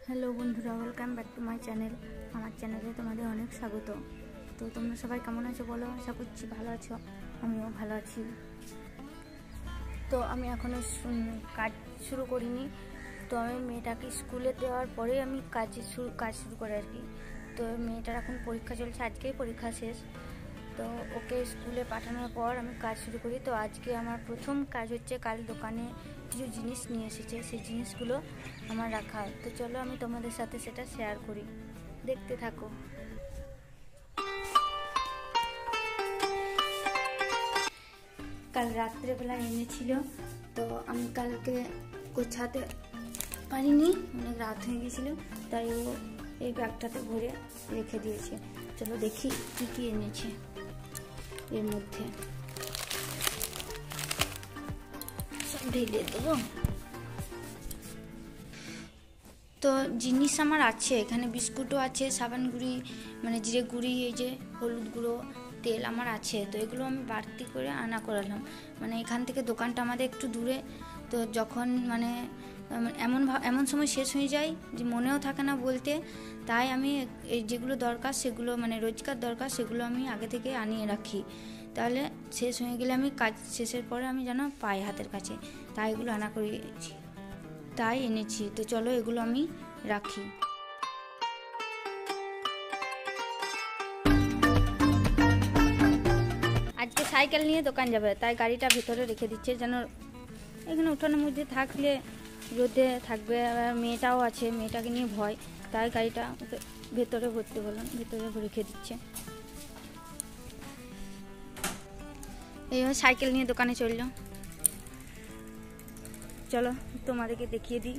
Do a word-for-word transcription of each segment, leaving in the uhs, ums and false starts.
Hello বন্ধুরা, welcome back to my channel. আমার চ্যানেলে তোমাদের অনেক স্বাগত। তো তোমরা সবাই কেমন আছো বলো? আশা করছি ভালো আছো, আমিও ভালো আছি। তো আমি এখনও কাজ শুরু করিনি। তো আমি মেয়েটাকে স্কুলে দেওয়ার পরে আমি কাজ শুরু কাজ শুরু করি আর কি। তো মেয়েটার এখন পরীক্ষা চলছে, আজকেই পরীক্ষা শেষ। তো ওকে স্কুলে পাঠানোর পর আমি কাজ শুরু করি। তো আজকে আমার প্রথম কাজ হচ্ছে, কাল দোকানে কিছু জিনিস নিয়ে এসেছে, সেই জিনিসগুলো আমার রাখা। তো চলো আমি তোমাদের সাথে সেটা শেয়ার করি, দেখতে থাকো। কাল রাত্রেবেলা এনেছিল, তো আমি কালকে গোছাতে পারিনি, অনেক রাত হয়ে গেছিল, তাই ও এই ব্যাগটাতে ভরে রেখে দিয়েছে। চলো দেখি কি কি এনেছে এর মধ্যে। সব ঢেলে দেবো। তো জিনিস আমার আছে এখানে, বিস্কুটও আছে, সাবান গুঁড়ি মানে জিরে গুঁড়ি, এই যে হলুদ গুঁড়ো, তেল আমার আছে। তো এগুলো আমি বাড়তি করে আনা করালাম, মানে এখান থেকে দোকানটা আমাদের একটু দূরে। তো যখন মানে এমন এমন সময় শেষ হয়ে যায় যে মনেও থাকে না বলতে, তাই আমি এই যেগুলো দরকার সেগুলো মানে রোজকার দরকার সেগুলো আমি আগে থেকে আনিয়ে রাখি, তাহলে শেষ হয়ে গেলে আমি কাজ শেষের পরে আমি যেন পাই হাতের কাছে, তাই এগুলো আনা করিয়েছি, তাই এনেছি। তো চলো এগুলো আমি রাখি। আজকে সাইকেল নিয়ে দোকান যাবে, তাই গাড়িটা ভেতরে রেখে দিচ্ছে, যেন এখানে উঠানোর মধ্যে থাকলে রোদে থাকবে। মেয়েটাও আছে, মেয়েটাকে নিয়ে ভয়, তাই গাড়িটা ভেতরে ভরতে বললাম, ভেতরে রেখে দিচ্ছে। এইভাবে সাইকেল নিয়ে দোকানে চললো। চলো তোমাদেরকে দেখিয়ে দিই।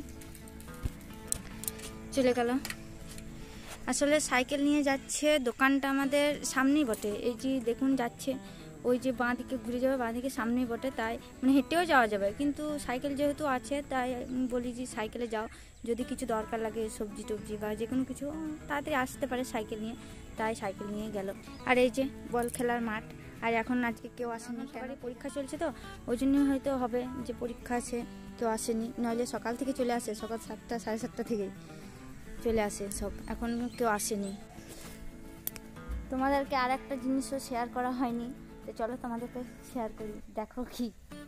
চলে গেল। আসলে সাইকেল নিয়ে যাচ্ছে, দোকানটা আমাদের সামনেই বটে, এই যে দেখুন যাচ্ছে, ওই যে বাঁ দিকে ঘুরে যাবে, বাঁ দিকে সামনেই বটে, তাই মানে হেঁটেও যাওয়া যাবে, কিন্তু সাইকেল যেহেতু আছে তাই বলি যে সাইকেলে যাও, যদি কিছু দরকার লাগে সবজি টবজি বা যে কোনো কিছু তাড়াতাড়ি আসতে পারে সাইকেল নিয়ে, তাই সাইকেল নিয়ে গেল। আর এই যে বল খেলার মাঠ, আর এখন আজকে কেউ আসেনি, সবারই পরীক্ষা চলছে, তো ওই জন্যই হয়তো হবে যে পরীক্ষা আছে কেউ আসেনি, নইলে সকাল থেকে চলে আসে, সকাল সাতটা সাড়ে সাতটা থেকেই চলে আসে সব, এখন কেউ আসেনি। তোমাদেরকে আর একটা জিনিসও শেয়ার করা হয়নি, তো চলো তোমাদেরকে শেয়ার করি, দেখো কি।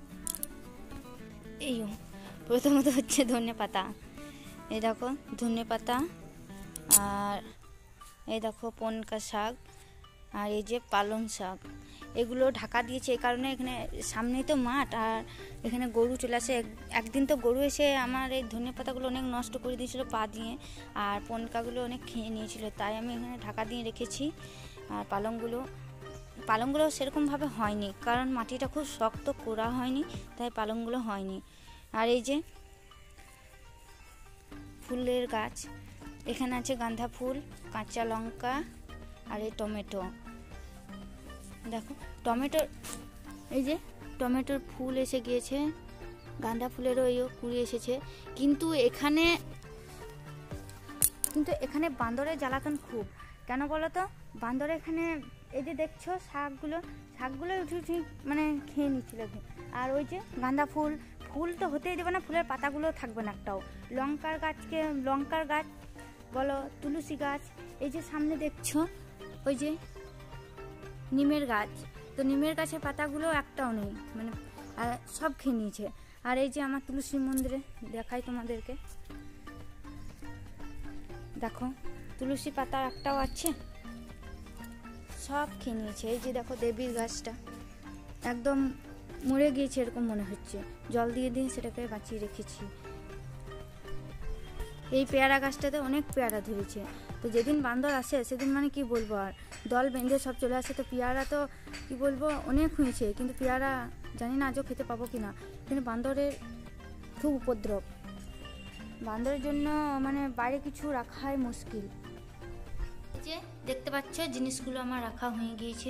এই প্রথমত হচ্ছে ধনে পাতা, এই দেখো ধনে পাতা, আর এই দেখো পনকা শাক, আর এই যে পালং শাক, এগুলো ঢাকা দিয়েছে এই কারণে, এখানে সামনেই তো মাঠ, আর এখানে গরু চলে আসে। একদিন তো গরু এসে আমার এই ধনে পাতাগুলো অনেক নষ্ট করে দিয়েছিল পা দিয়ে, আর পনকাগুলো অনেক খেয়ে নিয়েছিল, তাই আমি এখানে ঢাকা দিয়ে রেখেছি। আর পালংগুলো পালংগুলো সেরকমভাবে হয়নি, কারণ মাটিটা খুব শক্ত করা হয়নি, তাই পালংগুলো হয়নি। আর এই যে ফুলের গাছ, এখানে আছে গাঁদা ফুল, কাঁচা লঙ্কা, আর এই টমেটো, দেখো টমেটোর, এই যে টমেটোর ফুল এসে গিয়েছে, গাঁদা ফুলেরও এই কুড়ি এসেছে, কিন্তু এখানে কিন্তু এখানে বান্দরের জ্বালাতন খুব। কেন বলো তো? বান্দর এখানে এই যে দেখছো শাকগুলো শাকগুলো উঠে উঠে মানে খেয়ে নিচ্ছিল। আর ওই যে গাঁদা ফুল, ফুল তো হতেই দেবে না, ফুলের পাতাগুলো থাকবে না একটাও। লঙ্কার গাছকে লঙ্কার গাছ বলো, তুলসী গাছ, এই যে সামনে দেখছো ওই যে নিমের গাছ, তো নিমের গাছের পাতাগুলো একটাও নেই, মানে আর সব খেয়ে নিয়েছে। আর এই যে আমার তুলসী মন্দিরে দেখাই তোমাদেরকে, দেখো তুলসী পাতা একটাও আছে, সব খেয়ে নিয়েছে। এই যে দেখো দেবীর গাছটা একদম মরে গিয়েছে এরকম মনে হচ্ছে, জল দিয়ে দিয়ে সেটাকে বাঁচিয়ে রেখেছি। এই পেয়ারা গাছটাতে অনেক পেয়ারা ধরেছে, তো যেদিন বান্দর আসে সেদিন মানে কি বলবো, আর দল বেঁধে সব চলে আসে। তো পেয়ারা তো কি বলবো অনেক হয়েছে, কিন্তু পেয়ারা জানি না আজও খেতে পাবো কিনা, কিন্তু বান্দরের খুব উপদ্রব, বান্দরের জন্য মানে বাইরে কিছু রাখাই মুশকিল। যে দেখতে পাচ্ছ জিনিসগুলো আমার রাখা হয়ে গিয়েছে,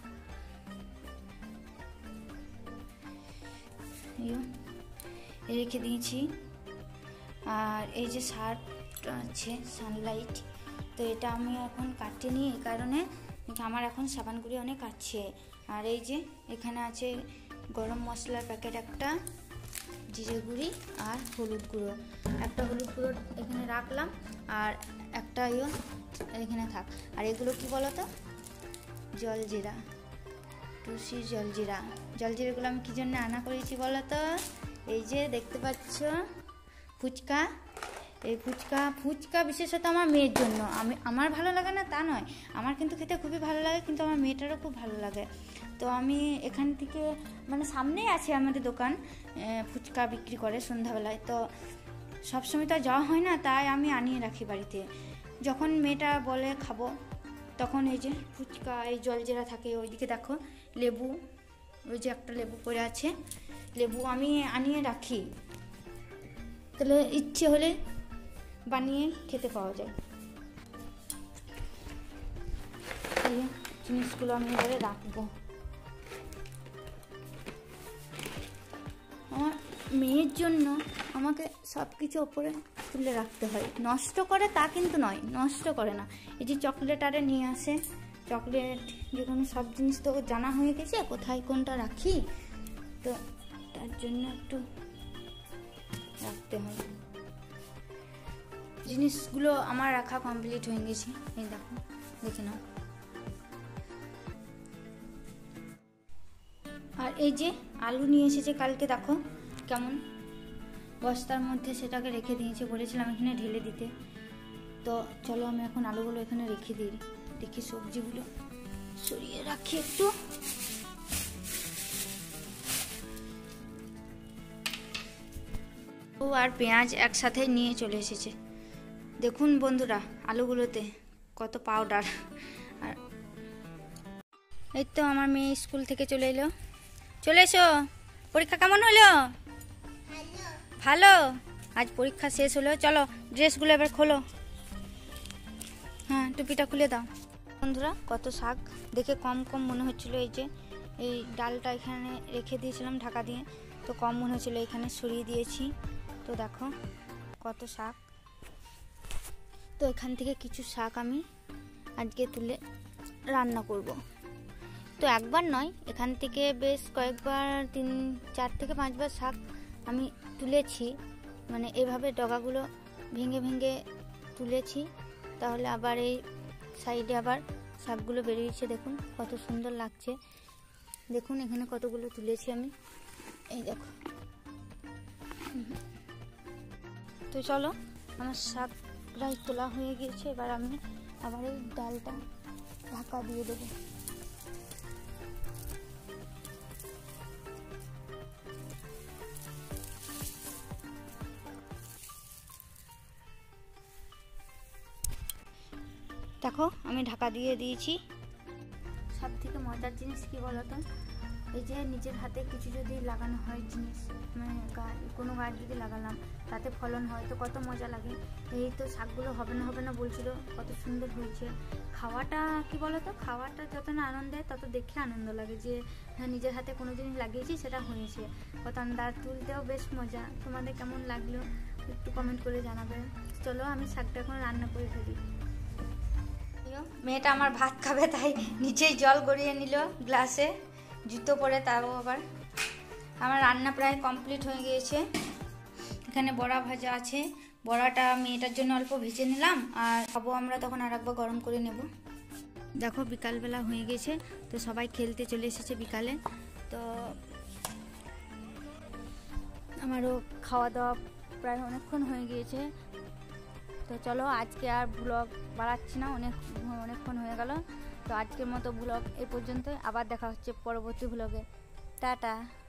রেখে দিয়েছি। আর এই যে শার্ট আছে সানলাইট, তো এটা আমি এখন কাটিনি এই কারণে, আমার এখন সাবান গুঁড়ি অনেক আছে। আর এই যে এখানে আছে গরম মশলার প্যাকেট একটা, জিরে গুঁড়ি আর হলুদ গুঁড়ো। একটা হলুদ গুঁড়ো এখানে রাখলাম আর একটা ইয়ে এখানে থাক। আর এগুলো কি বলো তো, জলজিরা, টুসি জলজিরা। জলজিরাগুলো আমি কী জন্য আনা করেছি বলো তো, এই যে দেখতে পাচ্ছ ফুচকা, এই ফুচকা ফুচকা বিশেষত আমার মেয়ের জন্য। আমি আমার ভালো লাগে না তা নয়, আমার কিন্তু খেতে খুবই ভালো লাগে, কিন্তু আমার মেয়েটারও খুব ভালো লাগে। তো আমি এখান থেকে মানে সামনেই আছে আমাদের দোকান, ফুচকা বিক্রি করে সন্ধ্যাবেলায়। তো সবসময় তো যাওয়া হয় না, তাই আমি আনিয়ে রাখি বাড়িতে। যখন মেয়েটা বলে খাবো তখন এই যে ফুচকা, এই জলজিরা থাকে। ওইদিকে দেখো লেবু, ওই যে একটা লেবু পড়ে আছে, লেবু আমি আনিয়ে রাখি, তাহলে ইচ্ছে হলে বানিয়ে খেতে পাওয়া যায়। এই জিনিসগুলো আমি এবারে রাখবো। আমার মেয়ের জন্য আমাকে সব কিছু ওপরে তুলে রাখতে হয়। নষ্ট করে তা কিন্তু নয়, নষ্ট করে না। এই যে চকলেট আরে নিয়ে আসে, চকলেট যে কোনো সব জিনিস তো জানা হয়ে গেছে কোথায় কোনটা রাখি, তো তার জন্য একটু রাখতে হয়। জিনিসগুলো আমার রাখা কমপ্লিট হয়ে গেছে, এই দেখো, দেখে নাও। আর এই যে আলু নিয়ে এসেছে কালকে, দেখো কেমন বস্তার মধ্যে সেটাকে রেখে দিয়েছে, বলেছিলাম এখানে ঢেলে দিতে। তো চলো আমি এখন আলুগুলো এখানে রেখে দিই, দেখি সবজিগুলো সরিয়ে রাখি একটু। ও আর পেঁয়াজ একসাথে নিয়ে চলে এসেছে। দেখুন বন্ধুরা আলুগুলোতে কত পাউডার। আর এই তো আমার মেয়ে স্কুল থেকে চলে এলো। চলে এসো, পরীক্ষা কেমন হলো? ভালো। আজ পরীক্ষা শেষ হলো, চলো ড্রেসগুলো এবার খোলো। হ্যাঁ টুপিটা খুলে দাও। বন্ধুরা কত শাক দেখে কম কম মনে হচ্ছিল। এই যে এই ডালটা এখানে রেখে দিয়েছিলাম ঢাকা দিয়ে, তো কম মনে হচ্ছিলো, এখানে সরিয়ে দিয়েছি। তো দেখো কত শাক। তো এখান থেকে কিছু শাক আমি আজকে তুলে রান্না করব। তো একবার নয়, এখান থেকে বেশ কয়েকবার, তিন চার থেকে পাঁচবার শাক আমি তুলেছি। মানে এভাবে ডগাগুলো ভেঙে ভেঙে তুলেছি, তাহলে আবার এই সাইডে আবার শাকগুলো বেরিয়েছে। দেখুন কত সুন্দর লাগছে। দেখুন এখানে কতগুলো তুলেছি আমি, এই দেখো। তো চলো আমার শাক প্রায় তোলা হয়ে গিয়েছে, এবার আমি আবার এই ডালটা ঢাকা দিয়ে দেবো। দেখো আমি ঢাকা দিয়ে দিয়েছি। সব থেকে মজার জিনিস কি বলতো, এই যে নিজের হাতে কিছু যদি লাগানো হয় জিনিস, মানে গাছ, কোনো গাছ যদি লাগালাম তাতে ফলন হয় তো কত মজা লাগে। এই তো শাকগুলো হবে না হবে না বলছিল, কত সুন্দর হয়েছে। খাওয়াটা কি বলতো, খাওয়াটা যত না আনন্দ দেয় তত দেখে আনন্দ লাগে, যে হ্যাঁ নিজের হাতে কোনো জিনিস লাগিয়েছি সেটা হয়েছে। কত আন্দাজ তুলতেও বেশ মজা। তোমাদের কেমন লাগলো একটু কমেন্ট করে জানাবে। চলো আমি শাকটা এখন রান্না করে ফেলি। মেয়েটা আমার ভাত খাবে তাই নিচেই জল গড়িয়ে নিল গ্লাসে, জুতো পরে। তাও আবার আমার রান্না প্রায় কমপ্লিট হয়ে গিয়েছে। এখানে বড়া ভাজা আছে, বড়াটা মেয়েটার জন্য অল্প ভেজে নিলাম, আর খাবো আমরা তখন আর একবার গরম করে নেব। দেখো বিকালবেলা হয়ে গেছে, তো সবাই খেলতে চলে এসেছে বিকালে। তো আমারও খাওয়া দাওয়া প্রায় অনেকক্ষণ হয়ে গিয়েছে। তো চলো আজকে আর ব্লগ বাড়াচ্ছি না, অনেক অনেকক্ষণ হয়ে গেল। তো আজকের মতো ব্লগ এই পর্যন্তই, আবার দেখা হচ্ছে পরবর্তী ব্লগে। টাটা।